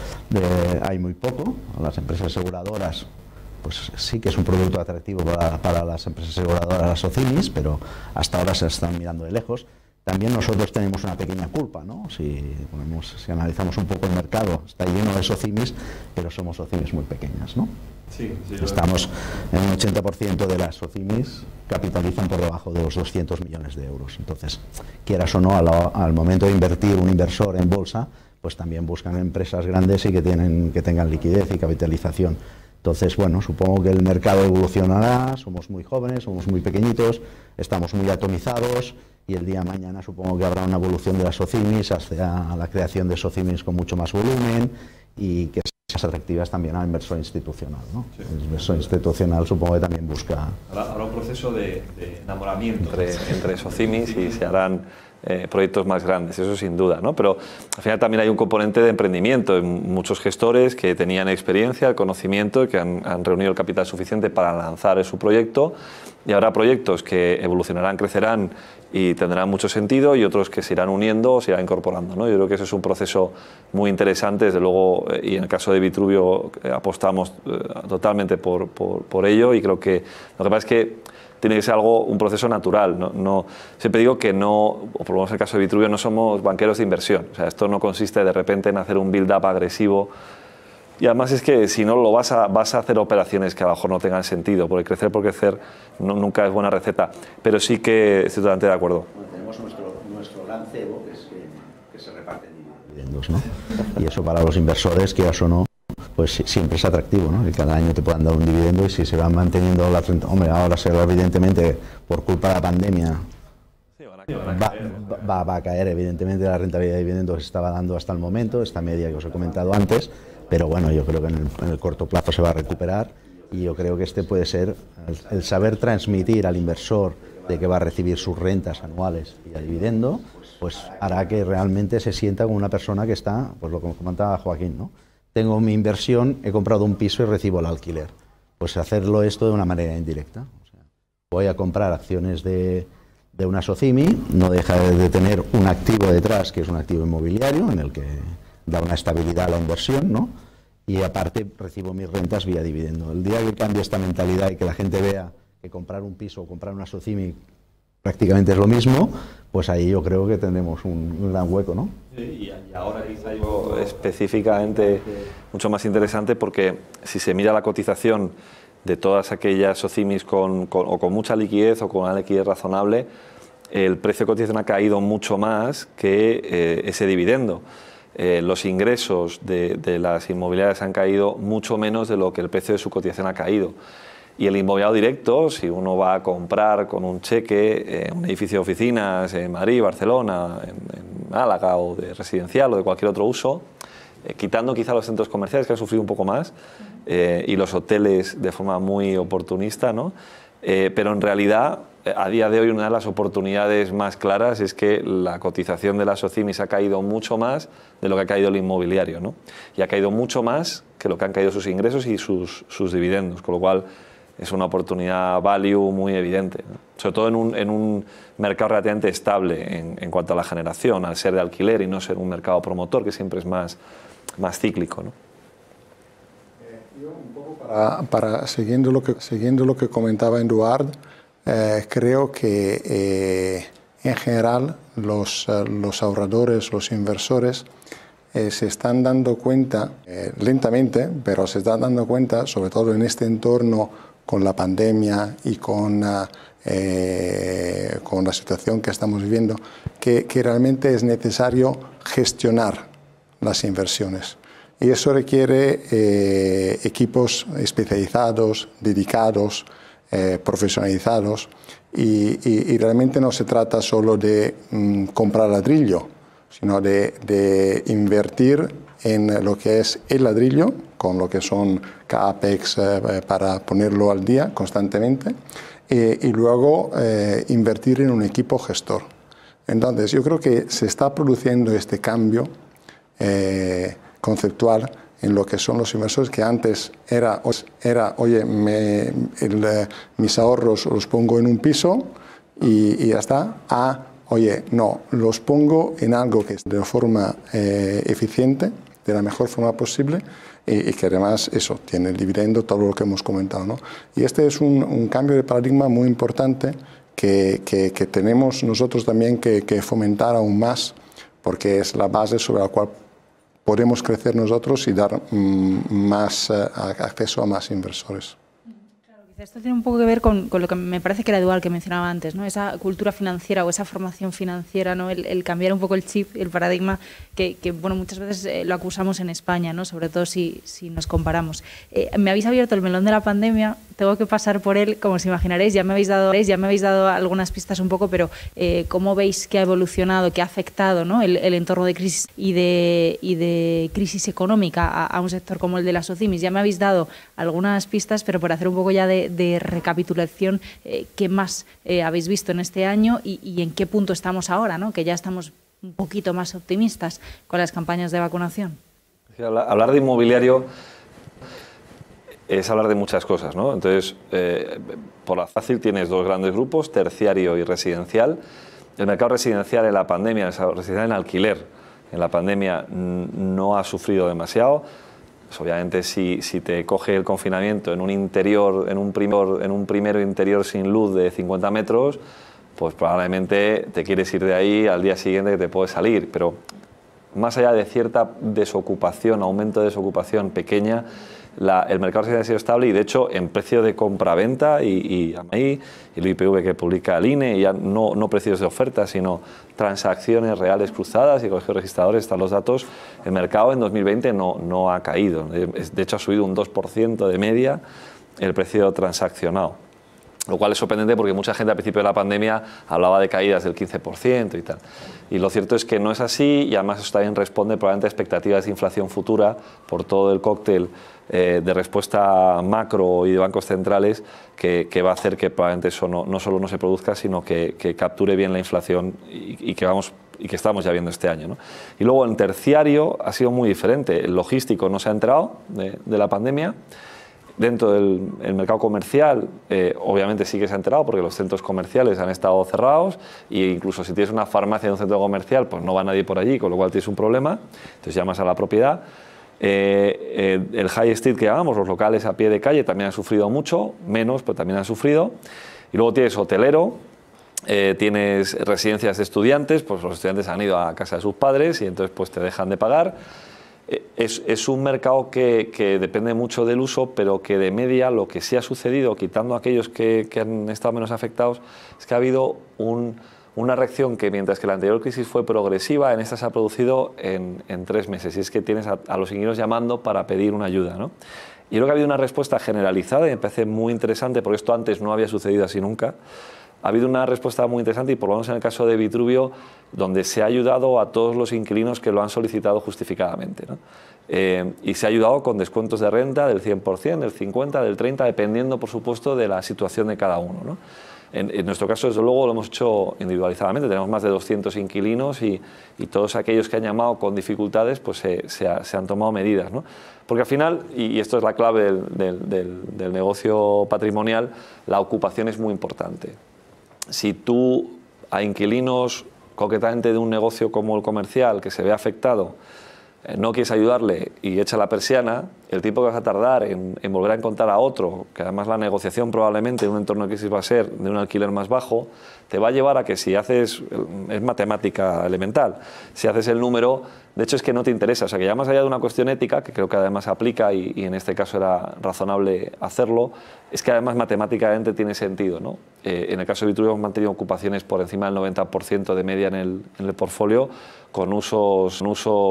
hay muy poco, las empresas aseguradoras, pues sí que es un producto atractivo para las empresas aseguradoras, las SOCIMIs, pero hasta ahora se están mirando de lejos. También nosotros tenemos una pequeña culpa, ¿no? Si analizamos un poco el mercado, está lleno de SOCIMIs, pero somos SOCIMIs muy pequeñas, ¿no? Sí, estamos en un 80% de las SOCIMIs capitalizan por debajo de los 200 millones de euros. Entonces, quieras o no, al momento de invertir un inversor en bolsa, pues también buscan empresas grandes y que tengan liquidez y capitalización. Entonces, bueno, supongo que el mercado evolucionará, somos muy jóvenes, somos muy pequeñitos, estamos muy atomizados y el día de mañana supongo que habrá una evolución de las SOCIMIs hacia la creación de SOCIMIs con mucho más volumen y que sean atractivas también al inversor institucional, ¿no? Sí. El inversor institucional supongo que también busca... Habrá un proceso de enamoramiento entre SOCIMIs y se harán proyectos más grandes, eso sin duda, ¿no? Pero al final también hay un componente de emprendimiento, en muchos gestores que tenían experiencia, conocimiento, que han reunido el capital suficiente para lanzar su proyecto, y habrá proyectos que evolucionarán, crecerán y tendrán mucho sentido, y otros que se irán uniendo o se irán incorporando, ¿no? Yo creo que ese es un proceso muy interesante, desde luego, y en el caso de Vitruvio apostamos totalmente por ello, y creo que lo que pasa es que tiene que ser un proceso natural. Siempre digo que no, o por lo menos en el caso de Vitruvio, no somos banqueros de inversión. O sea, esto no consiste de repente en hacer un build-up agresivo. Y además es que si no lo vas a hacer operaciones que a lo mejor no tengan sentido, porque crecer por crecer nunca es buena receta. Pero sí que estoy totalmente de acuerdo. Bueno, tenemos nuestro lancebo, que es que se reparten dividendos, ¿no? Y eso para los inversores, quieras o no, pues siempre es atractivo, ¿no? Que cada año te puedan dar un dividendo, y si se van manteniendo la renta, hombre, ahora evidentemente por culpa de la pandemia va a caer, evidentemente la rentabilidad de dividendos se estaba dando hasta el momento, esta media que os he comentado antes, pero bueno, yo creo que en el corto plazo se va a recuperar, y yo creo que este puede ser el saber transmitir al inversor de que va a recibir sus rentas anuales y a dividendo, pues hará que realmente se sienta como una persona que está, pues lo que comentaba Joaquín, ¿no? Tengo mi inversión, he comprado un piso y recibo el alquiler. Pues hacerlo esto de una manera indirecta. O sea, voy a comprar acciones de una SOCIMI, no deja de tener un activo detrás, que es un activo inmobiliario, en el que da una estabilidad a la inversión, ¿no? Y aparte recibo mis rentas vía dividendo. El día que cambie esta mentalidad y que la gente vea que comprar un piso o comprar una SOCIMI prácticamente es lo mismo, pues ahí yo creo que tendremos un gran hueco, ¿no? Y ahora quizá algo específicamente mucho más interesante, porque si se mira la cotización de todas aquellas SOCIMIs con mucha liquidez o con una liquidez razonable, el precio de cotización ha caído mucho más que ese dividendo. Los ingresos de las inmobiliarias han caído mucho menos de lo que el precio de su cotización ha caído. Y el inmobiliario directo, si uno va a comprar con un cheque un edificio de oficinas en Madrid, Barcelona, en Málaga, o de residencial o de cualquier otro uso, quitando quizá los centros comerciales, que han sufrido un poco más, y los hoteles de forma muy oportunista, ¿no? Pero en realidad, a día de hoy, una de las oportunidades más claras es que la cotización de las SOCIMIs ha caído mucho más de lo que ha caído el inmobiliario, ¿no? Y ha caído mucho más que lo que han caído sus ingresos y sus dividendos, con lo cual es una oportunidad value muy evidente, ¿no? Sobre todo en un mercado relativamente estable en cuanto a la generación, al ser de alquiler y no ser un mercado promotor, que siempre es más cíclico, ¿no? Yo un poco siguiendo lo que comentaba Eduard, creo que en general los ahorradores, los inversores, se están dando cuenta, lentamente, pero se están dando cuenta, sobre todo en este entorno con la pandemia y con la situación que estamos viviendo, que realmente es necesario gestionar las inversiones. Y eso requiere equipos especializados, dedicados, profesionalizados, y realmente no se trata solo de comprar ladrillo, sino de invertir en lo que es el ladrillo, con lo que son CAPEX para ponerlo al día constantemente, y luego invertir en un equipo gestor. Entonces, yo creo que se está produciendo este cambio conceptual en lo que son los inversores, que antes era oye, mis ahorros los pongo en un piso y ya está, oye, no, los pongo en algo que es de forma eficiente, de la mejor forma posible, y que además eso, tiene el dividendo, todo lo que hemos comentado, ¿no? Y este es un cambio de paradigma muy importante que tenemos nosotros también que fomentar aún más, porque es la base sobre la cual podemos crecer nosotros y dar más acceso a más inversores. Esto tiene un poco que ver con lo que me parece que era Eduard que mencionaba antes, ¿no? Esa cultura financiera o esa formación financiera, ¿no? El cambiar un poco el chip, el paradigma que bueno, muchas veces lo acusamos en España, ¿no? Sobre todo si nos comparamos. Me habéis abierto el melón de la pandemia, tengo que pasar por él, como os imaginaréis, ya me habéis dado algunas pistas un poco, pero ¿cómo veis que ha evolucionado, que ha afectado, ¿no? el entorno de crisis y de crisis económica a un sector como el de las SOCIMIs? Ya me habéis dado algunas pistas, pero por hacer un poco ya de de recapitulación que más habéis visto en este año y en qué punto estamos ahora, ¿no? Que ya estamos un poquito más optimistas con las campañas de vacunación. Hablar de inmobiliario es hablar de muchas cosas, ¿no? Entonces, por la fácil tienes dos grandes grupos, terciario y residencial. El mercado residencial en la pandemia, el residencial en alquiler, en la pandemia no ha sufrido demasiado. Pues obviamente, si te coge el confinamiento en un interior, en un primero interior sin luz de 50 metros, pues probablemente te quieres ir de ahí al día siguiente que te puedes salir. Pero más allá de cierta desocupación, aumento de desocupación pequeña, el mercado residencial ha sido estable y, de hecho, en precio de compra-venta y el IPV que publica el INE, y ya no precios de oferta, sino transacciones reales cruzadas y colegios registradores, están los datos, el mercado en 2020 no ha caído. De hecho, ha subido un 2% de media el precio transaccionado. Lo cual es sorprendente porque mucha gente al principio de la pandemia hablaba de caídas del 15% y tal. Y lo cierto es que no es así, y además eso también responde probablemente a expectativas de inflación futura por todo el cóctel de respuesta macro y de bancos centrales que va a hacer que probablemente eso no solo no se produzca, sino que capture bien la inflación y que estamos ya viendo este año, ¿no? Y luego en terciario ha sido muy diferente. El logístico no se ha enterado de la pandemia. Dentro del mercado comercial, obviamente sí que se ha enterado porque los centros comerciales han estado cerrados, e incluso si tienes una farmacia en un centro comercial, pues no va nadie por allí, con lo cual tienes un problema, entonces llamas a la propiedad. El high street que llamamos, los locales a pie de calle, también han sufrido mucho, menos, pero también han sufrido. Y luego tienes hotelero, tienes residencias de estudiantes, pues los estudiantes han ido a casa de sus padres y entonces pues te dejan de pagar. Es un mercado que depende mucho del uso, pero que de media lo que sí ha sucedido, quitando aquellos que han estado menos afectados, es que ha habido una reacción que, mientras que la anterior crisis fue progresiva, en esta se ha producido en 3 meses. Y es que tienes a los inquilinos llamando para pedir una ayuda, ¿no? Y creo que ha habido una respuesta generalizada y me parece muy interesante, porque esto antes no había sucedido así nunca. Ha habido una respuesta muy interesante, y por lo menos en el caso de Vitruvio, donde se ha ayudado a todos los inquilinos que lo han solicitado justificadamente, ¿no? Y se ha ayudado con descuentos de renta del 100%, del 50%, del 30%, dependiendo, por supuesto, de la situación de cada uno, ¿no? En nuestro caso, desde luego, lo hemos hecho individualizadamente. Tenemos más de 200 inquilinos y todos aquellos que han llamado con dificultades, pues se han tomado medidas, ¿no? Porque al final, y esto es la clave del negocio patrimonial, la ocupación es muy importante. Si tú a inquilinos concretamente de un negocio como el comercial que se ve afectado no quieres ayudarle y echa la persiana, el tiempo que vas a tardar en volver a encontrar a otro, que además la negociación probablemente en un entorno de crisis va a ser de un alquiler más bajo, te va a llevar a que si haces, es matemática elemental, si haces el número, de hecho es que no te interesa, o sea que ya más allá de una cuestión ética, que creo que además aplica y en este caso era razonable hacerlo, es que además matemáticamente tiene sentido, ¿no? En el caso de Vitruvio hemos mantenido ocupaciones por encima del 90% de media en el portfolio, con usos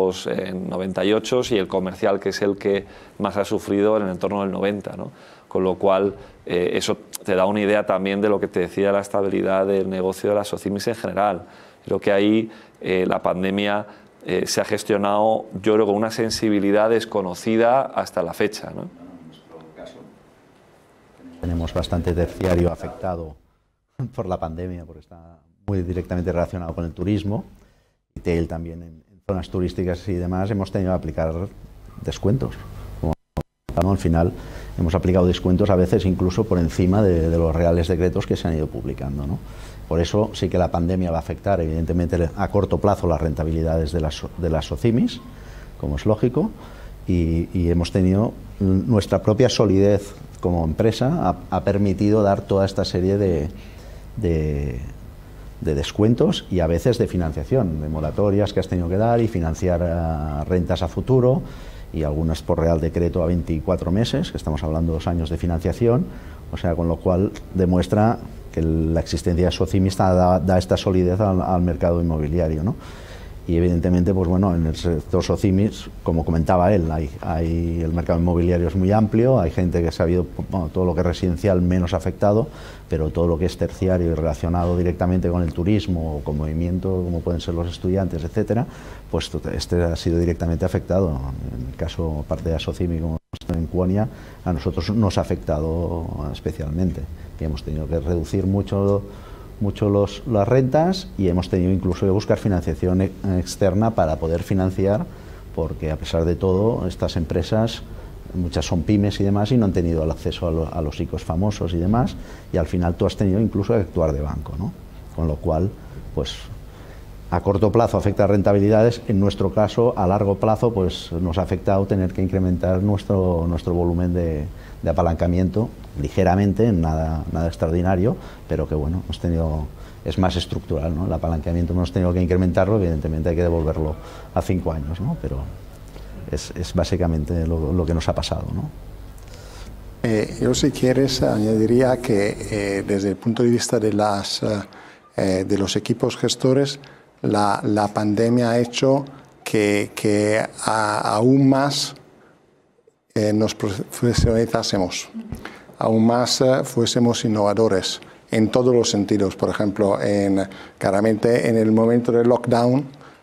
en 98 y el comercial, que es el que más ha sufrido, en el entorno del 90, ¿no? Con lo cual eso te da una idea también de lo que te decía, la estabilidad del negocio de las SOCIMIs en general. Creo que ahí la pandemia se ha gestionado, yo creo, con una sensibilidad desconocida hasta la fecha, ¿no? En nuestro caso tenemos bastante terciario afectado por la pandemia, porque está muy directamente relacionado con el turismo. Retail también en zonas turísticas y demás hemos tenido que aplicar descuentos. Al final hemos aplicado descuentos a veces incluso por encima de los reales decretos que se han ido publicando, ¿no? Por eso sí que la pandemia va a afectar evidentemente a corto plazo las rentabilidades de las SOCIMIs, como es lógico, y hemos tenido nuestra propia solidez como empresa ha permitido dar toda esta serie de descuentos y a veces de financiación, de moratorias que has tenido que dar y financiar rentas a futuro, y algunas por Real Decreto a 24 meses, que estamos hablando de 2 años de financiación, o sea, con lo cual demuestra que la existencia de SOCIMIs da esta solidez al mercado inmobiliario, ¿no? Y evidentemente, pues bueno, en el sector SOCIMIs, como comentaba él, el mercado inmobiliario es muy amplio, hay gente que ha sabido, bueno, todo lo que es residencial menos afectado, pero todo lo que es terciario y relacionado directamente con el turismo o con movimiento, como pueden ser los estudiantes, etcétera, pues este ha sido directamente afectado. En el caso, parte de SOCIMI, como en Cuonia a nosotros nos ha afectado especialmente y hemos tenido que reducir mucho las rentas y hemos tenido incluso que buscar financiación externa para poder financiar, porque a pesar de todo estas empresas, muchas son pymes y demás, y no han tenido el acceso a los ICOs famosos y demás, y al final tú has tenido incluso que actuar de banco, ¿no? Con lo cual, pues a corto plazo afecta a rentabilidades, en nuestro caso a largo plazo pues nos ha afectado tener que incrementar nuestro volumen de apalancamiento ligeramente, nada extraordinario, pero que bueno, es más estructural, ¿no? El apalancamiento hemos tenido que incrementarlo, evidentemente hay que devolverlo a 5 años, ¿no? Pero es básicamente lo que nos ha pasado, ¿no? Yo, si quieres, añadiría que desde el punto de vista de los equipos gestores, la pandemia ha hecho que aún más nos profesionalizásemos, aún más fuésemos innovadores en todos los sentidos. Por ejemplo, claramente en el momento del lockdown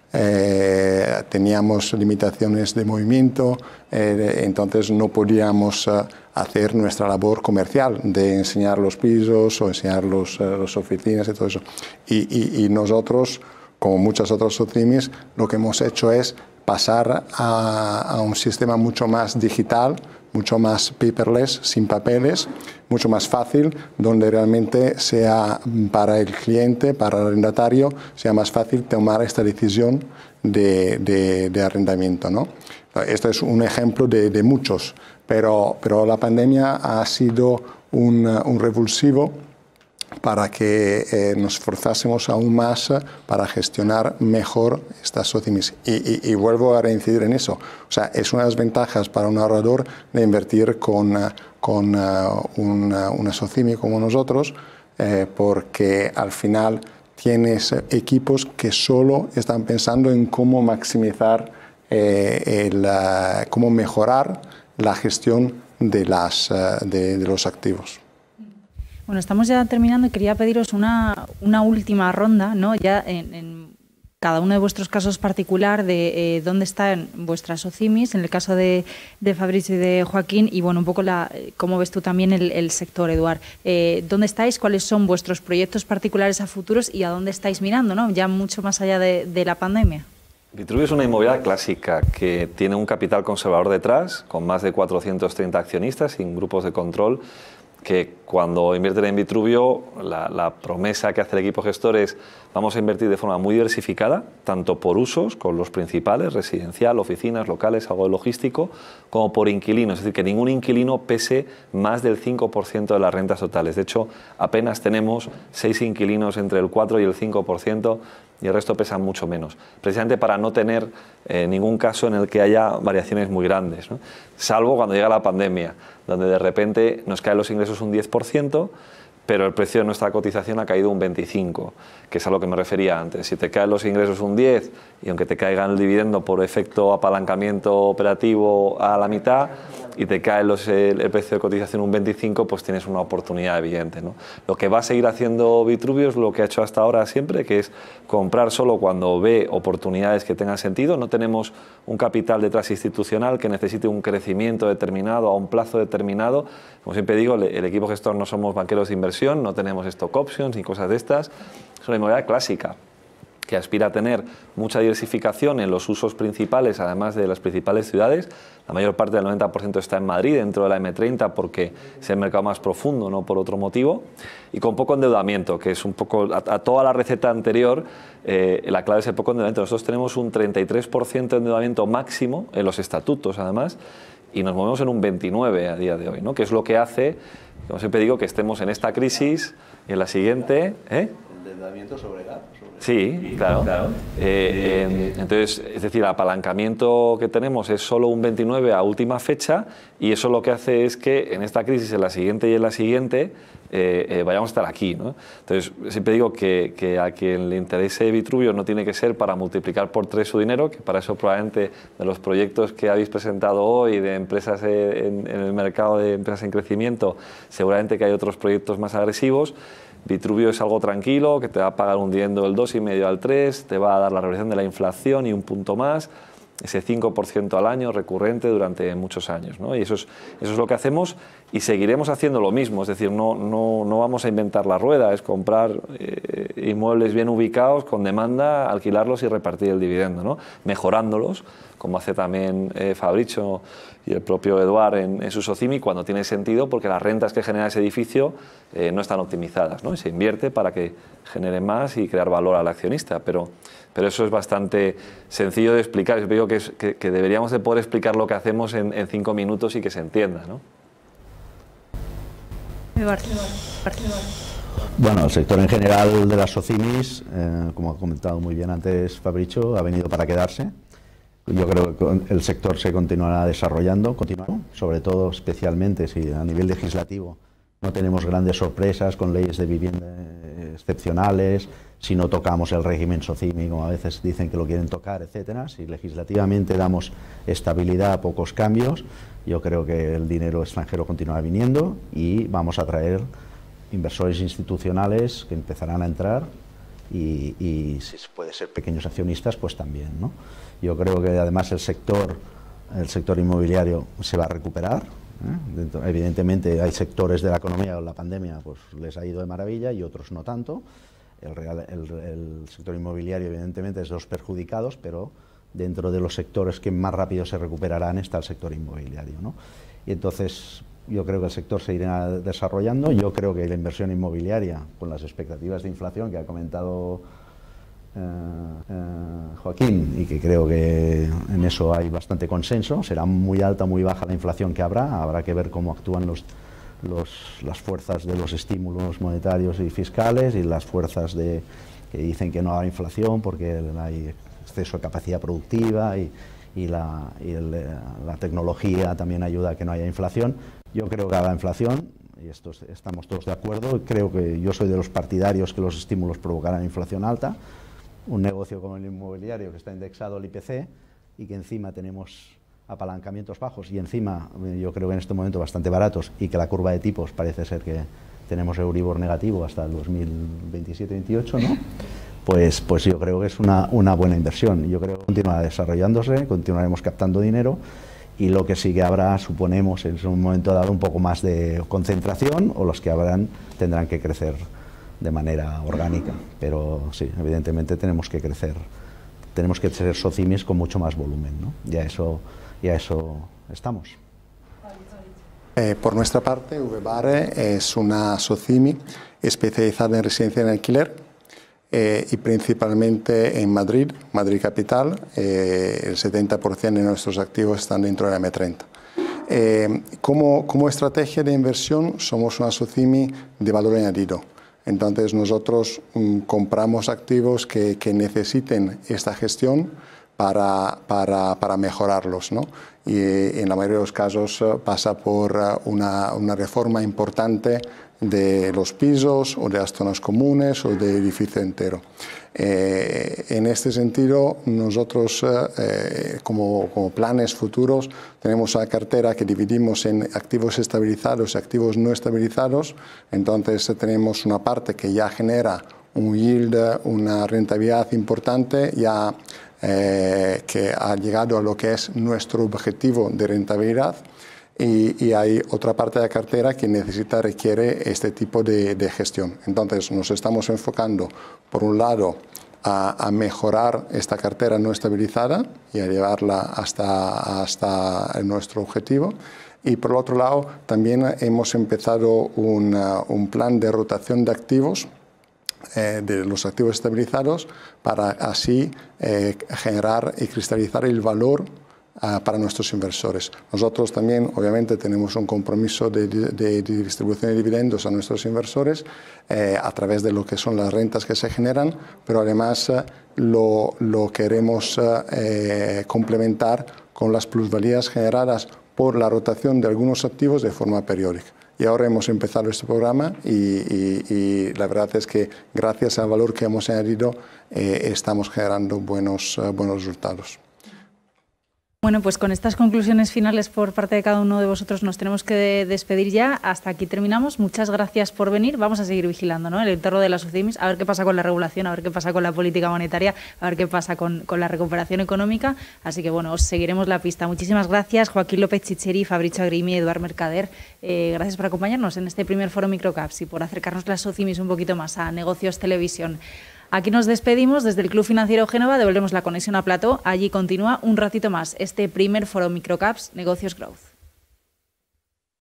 teníamos limitaciones de movimiento, entonces no podíamos hacer nuestra labor comercial de enseñar los pisos o enseñar las oficinas y todo eso. Y nosotros, como muchas otras SOCIMIs, lo que hemos hecho es pasar a un sistema mucho más digital, mucho más paperless, sin papeles, mucho más fácil, donde realmente sea para el cliente, para el arrendatario, sea más fácil tomar esta decisión de arrendamiento, ¿no? Esto es un ejemplo de muchos, pero la pandemia ha sido un revulsivo para que nos esforzásemos aún más para gestionar mejor estas SOCIMIs. Y vuelvo a reincidir en eso. O sea, es una de las ventajas para un ahorrador de invertir con una SOCIMI como nosotros, porque al final tienes equipos que solo están pensando en cómo maximizar, cómo mejorar la gestión de los activos. Bueno, estamos ya terminando y quería pediros una última ronda, ¿no? Ya en cada uno de vuestros casos particular de dónde están vuestras SOCIMIs, en el caso de Fabricio y de Joaquín, y bueno, un poco cómo ves tú también el sector, Eduard. ¿Dónde estáis? ¿Cuáles son vuestros proyectos particulares a futuros y a dónde estáis mirando, ¿no? Ya mucho más allá de la pandemia. Vitruvio es una inmobiliaria clásica que tiene un capital conservador detrás, con más de 430 accionistas sin grupos de control, que cuando invierten en Vitruvio, la promesa que hace el equipo gestor es: vamos a invertir de forma muy diversificada, tanto por usos, con los principales, residencial, oficinas, locales, algo de logístico, como por inquilinos, es decir, que ningún inquilino pese más del 5% de las rentas totales. De hecho, apenas tenemos 6 inquilinos entre el 4 y el 5%, y el resto pesan mucho menos, precisamente para no tener ningún caso en el que haya variaciones muy grandes, ¿no? Salvo cuando llega la pandemia, donde de repente nos caen los ingresos un 10%, pero el precio de nuestra cotización ha caído un 25%, que es a lo que me refería antes. Si te caen los ingresos un 10% y aunque te caigan el dividendo por efecto apalancamiento operativo a la mitad y te cae el precio de cotización un 25%, pues tienes una oportunidad evidente, ¿no? Lo que va a seguir haciendo Vitruvio es lo que ha hecho hasta ahora siempre, que es comprar solo cuando ve oportunidades que tengan sentido. No tenemos un capital detrás institucional que necesite un crecimiento determinado a un plazo determinado. Como siempre digo, el equipo gestor no somos banqueros de inversión, no tenemos stock options ni cosas de estas. Es una inmobiliaria clásica que aspira a tener mucha diversificación en los usos principales, además de las principales ciudades. La mayor parte del 90% está en Madrid, dentro de la M30, porque es el mercado más profundo, no por otro motivo, y con poco endeudamiento, que es un poco a toda la receta anterior. La clave es el poco endeudamiento. Nosotros tenemos un 33% de endeudamiento máximo en los estatutos, además, y nos movemos en un 29% a día de hoy, ¿no? Que es lo que hace, como siempre digo, que estemos en esta crisis y en la siguiente. Endeudamiento sobre edad. Sí, claro. Entonces, es decir, el apalancamiento que tenemos es solo un 29% a última fecha, y eso lo que hace es que en esta crisis, en la siguiente y en la siguiente, vayamos a estar aquí, ¿no? Entonces, siempre digo que a quien le interese Vitruvio no tiene que ser para multiplicar por 3 su dinero, que para eso probablemente de los proyectos que habéis presentado hoy de empresas en el mercado de empresas en crecimiento, seguramente que hay otros proyectos más agresivos. Vitruvio es algo tranquilo, que te va a pagar un dividendo del 2,5 al 3, te va a dar la reversión de la inflación y un punto más, ese 5% al año recurrente durante muchos años, ¿no? Y eso es lo que hacemos y seguiremos haciendo lo mismo, es decir, no vamos a inventar la rueda, es comprar inmuebles bien ubicados, con demanda, alquilarlos y repartir el dividendo, ¿no? Mejorándolos, como hace también Fabrizio y el propio Eduard en su Socimi, cuando tiene sentido, porque las rentas que genera ese edificio no están optimizadas, ¿no? Y se invierte para que genere más y crear valor al accionista, pero eso es bastante sencillo de explicar. Yo digo que deberíamos de poder explicar lo que hacemos en 5 minutos y que se entienda, ¿no? Bueno, el sector en general de las Socimis, como ha comentado muy bien antes Fabrizio, ha venido para quedarse. Yo creo que el sector se continuará desarrollando, sobre todo especialmente si a nivel legislativo no tenemos grandes sorpresas con leyes de vivienda excepcionales, si no tocamos el régimen Socimi, como a veces dicen que lo quieren tocar, etcétera. Si legislativamente damos estabilidad, pocos cambios, yo creo que el dinero extranjero continuará viniendo y vamos a traer inversores institucionales que empezarán a entrar y si puede ser pequeños accionistas, pues también, ¿no? Yo creo que además el sector inmobiliario se va a recuperar, ¿eh? Evidentemente hay sectores de la economía, la pandemia pues les ha ido de maravilla y otros no tanto. El sector inmobiliario evidentemente es de los perjudicados, pero dentro de los sectores que más rápido se recuperarán está el sector inmobiliario, ¿no? Y entonces yo creo que el sector se irá desarrollando. Yo creo que la inversión inmobiliaria, con las expectativas de inflación que ha comentado Joaquín, y que creo que en eso hay bastante consenso, será muy alta, muy baja la inflación que habrá que ver cómo actúan las fuerzas de los estímulos monetarios y fiscales y las fuerzas que dicen que no habrá inflación porque hay exceso de capacidad productiva y la tecnología también ayuda a que no haya inflación. Yo creo que habrá inflación y estamos todos de acuerdo. Creo que yo soy de los partidarios que los estímulos provocarán inflación alta. Un negocio como el inmobiliario que está indexado al IPC y que encima tenemos apalancamientos bajos y encima yo creo que en este momento bastante baratos y que la curva de tipos parece ser que tenemos Euribor negativo hasta el 2027-28, ¿no? Pues yo creo que es una buena inversión. Yo creo que continuará desarrollándose, continuaremos captando dinero y lo que sí que habrá, suponemos, en un momento dado un poco más de concentración o los que habrán tendrán que crecer de manera orgánica, pero sí, evidentemente tenemos que crecer, tenemos que ser Socimis con mucho más volumen, ¿no? Y a eso estamos. Por nuestra parte, VBARE es una Socimi especializada en residencia en alquiler y principalmente en Madrid capital. El 70% de nuestros activos están dentro de la M30. Como estrategia de inversión somos una Socimi de valor añadido. Entonces nosotros compramos activos que necesiten esta gestión para mejorarlos, ¿no? Y en la mayoría de los casos pasa por una reforma importante de los pisos o de las zonas comunes o del edificio entero. En este sentido, nosotros como planes futuros tenemos una cartera que dividimos en activos estabilizados y activos no estabilizados. Entonces tenemos una parte que ya genera un yield, una rentabilidad importante, ya que ha llegado a lo que es nuestro objetivo de rentabilidad. Y hay otra parte de la cartera que requiere este tipo de gestión. Entonces nos estamos enfocando, por un lado, a mejorar esta cartera no estabilizada y a llevarla hasta nuestro objetivo. Y por el otro lado, también hemos empezado un plan de rotación de activos, de los activos estabilizados, para así generar y cristalizar el valor para nuestros inversores. Nosotros también, obviamente, tenemos un compromiso de distribución de dividendos a nuestros inversores a través de lo que son las rentas que se generan, pero además lo queremos complementar con las plusvalías generadas por la rotación de algunos activos de forma periódica. Y ahora hemos empezado este programa y la verdad es que gracias al valor que hemos añadido estamos generando buenos resultados. Bueno, pues con estas conclusiones finales por parte de cada uno de vosotros nos tenemos que despedir ya. Hasta aquí terminamos. Muchas gracias por venir. Vamos a seguir vigilando, ¿no?, el entorno de las SOCIMIs, a ver qué pasa con la regulación, a ver qué pasa con la política monetaria, a ver qué pasa con la recuperación económica. Así que, bueno, os seguiremos la pista. Muchísimas gracias, Joaquín López Chicheri, Fabrizio Agrimi, Eduard Mercader. Gracias por acompañarnos en este primer foro Microcaps y por acercarnos las SOCIMIs un poquito más a Negocios Televisión. Aquí nos despedimos desde el Club Financiero Génova, devolvemos la conexión a plató. Allí continúa un ratito más este primer foro Microcaps Negocios Growth.